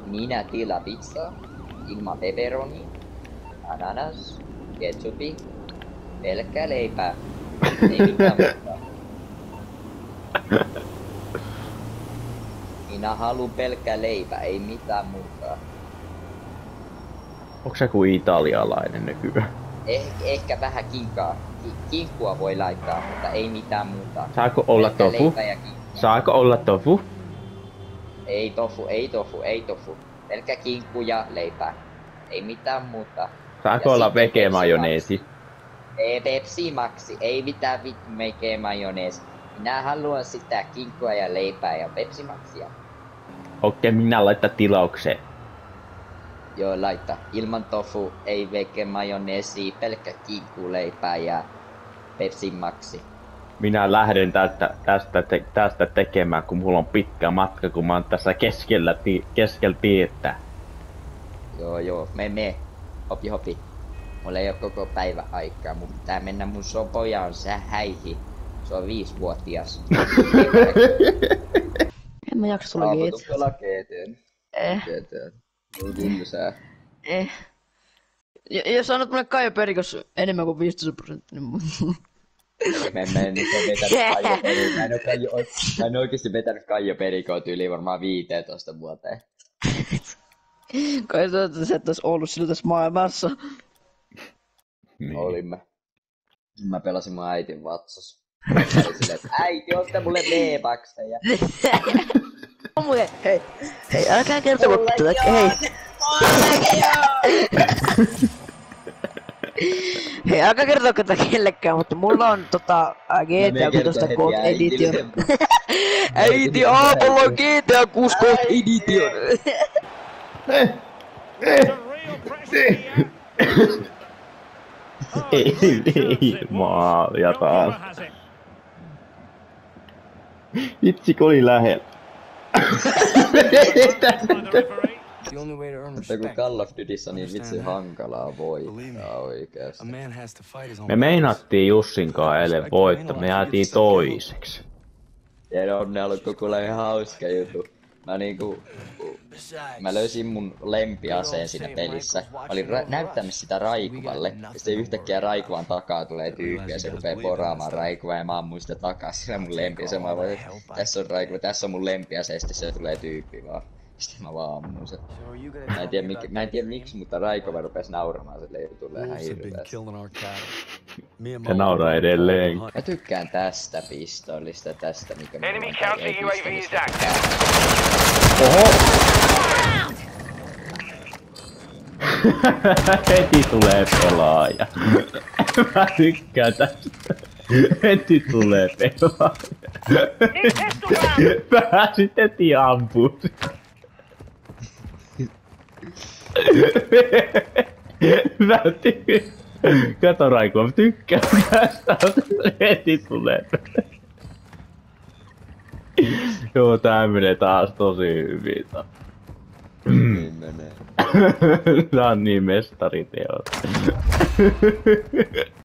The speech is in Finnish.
Minä tila pizza ilman pepperoni, ananas, ketsupi, pelkkää leipää. Ei mitään muuta. Minä haluun pelkkää leipää, ei mitään muuta. Onks sä kuin italialainen nykyään? Ehkä vähän kinkkua voi laittaa, mutta ei mitään muuta. Saako olla tofu? Saako olla tofu? Ei tofu. Pelkkä kinkku ja leipää. Ei mitään muuta. Saako olla vege-majoneesi? Ei Pepsi Maxi, ei mitään vege-majoneesi. Minä haluan sitä kinkkua ja leipää ja Pepsi Maxia. Okei, minä laittaa tilaukseen. Joo, laita. Ilman tofu, ei vege-majoneesi, pelkkä kinkku, leipää ja Pepsi Maxi. Minä lähden tästä tekemään, kun mulla on pitkä matka, kun mä oon tässä keskellä tietä. Joo, me. Hopi. Mulla ei oo koko päivä aikaa, mun pitää mennä mun pojan häihin. Se on 5-vuotias. En mä jaksa sulla Saavutus GT:n. Tylsää. Jos annat mulle Kaija Perikos enemmän kuin 15%, niin Mä en nyt oo vetänyt Kaija Perikoa. Mä en oikeesti vetänyt Kaija Perikoa tyyliin varmaan 15 vuoteen. kai sä et ois ollut sillä tässä maailmassa. Niin. Olimme. Mä pelasin mun äitin vatsas. Mä olin silleen, että äiti, otta mulle V-bakseja. Hei, älkää kertoko tätä, hei. Hei, älkää kertoko tätä kellekään, mutta mulla on GTA 6 Gold Edition. Äiti, aamulla on GTA 6 Gold Edition. Ei maalia taas. Vitsi kun oli lähellä. Mutta kun Call of Dutyssä on niin vitsi hankalaa voittaa oikeesti. Me meinattiin Jussinkaan eilen voittaa, me jäätiin toiseksi. Ja on ne ollut koko ajan hauska juttu. Mä löysin mun lempiaseen siinä pelissä. Mä olin näyttämässä sitä Raikuvalle. Ja sitten yhtäkkiä Raikuvan takaa tulee tyyppi ja se rupee poraamaan Raikuvaa ja mä ammuin sitä takaa siinä mun lempiase. Mä voin, että tässä on Raikuva, tässä on mun lempiase ja sitten se tulee tyyppi vaan. Sitten mä vaan ammun sen. Mä en tiedä miksi, mutta Raikova rupes nauramaan sille jutulle ihan hirveästi. Se nauraa edelleen. Mä tykkään tästä pistoolista, tästä mikä mulla on. Ei pistoolista. Oho! Heti tulee pelaaja. Mä tykkään tästä. Heti tulee pelaaja. Pääsit heti ampuun. Mä tykkään. Kato Raiku, mä tykkään tästä. Heti tulee pelaaja. Joo, tää menee taas tosi hyvin. Niin menee. Tää on niin mestariteos.